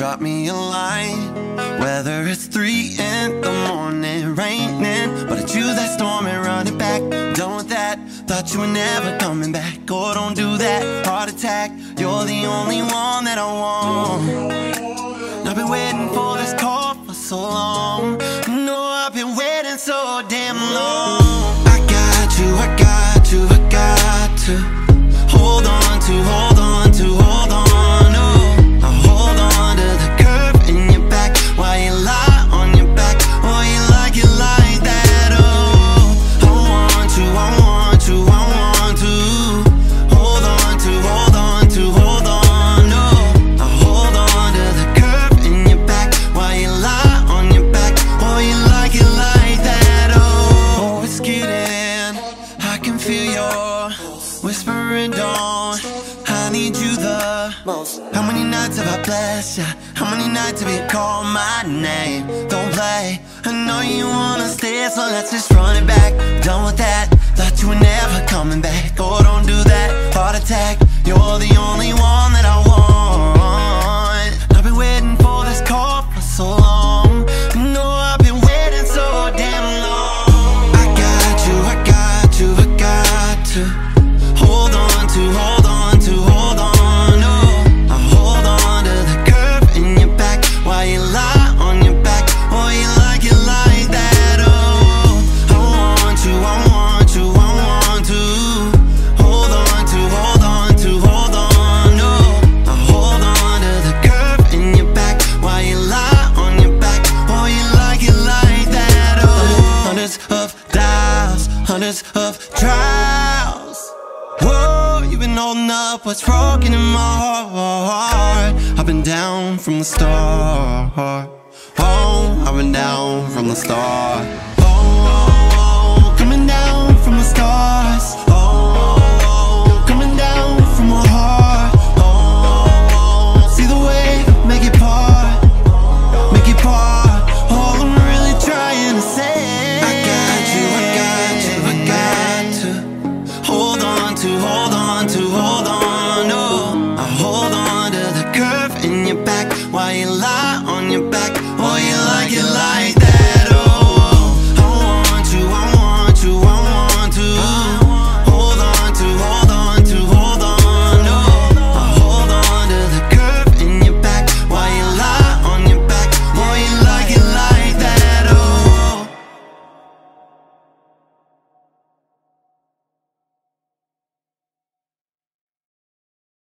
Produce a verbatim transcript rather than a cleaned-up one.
drop me a line, whether it's three in the morning, raining, but I choose that storm and run it back. Done with that, thought you were never coming back. Oh, don't do that, heart attack. You're the only one that I want. I've been waiting for this call for so long. No, I've been waiting so damn long. I got you, I got you, I got to hold on to, hold on to, hold on. Oh, I hold on to the curve in your back while you lie on your back. Oh, you like it like that. Oh, I want you, I want you, I want to hold on to, hold on to, hold on. Oh, I hold on to the curve in your back while you lie on your back. Oh, you like it like that. Oh, oh, it's getting, I can feel your whispering dawn. I need you the most. How many nights have I blessed ya? How many nights have you called my name? Don't play, I know you wanna stay, so let's just run it back. Done with that, thought you were never coming back. Oh, don't do that, heart attack. You're the only one that I want. I've been waiting for this call for so long. No, I've been waiting so damn long. I got you, I got you, I got to hold on to, hold on to, hold on. Oh, I hold on to the curve in your back while you lie on your back. Oh, you like it like that. Oh, I want you, I want you, I want to hold on to, hold on to, hold on. Oh, I hold on to the curve in your back while you lie on your back. Oh, you like it like that. Oh, hundreds of dials, hundreds of trials. Whoa, you've been holding up what's broken in my heart. I've been down from the start. Oh, I've been down from the start.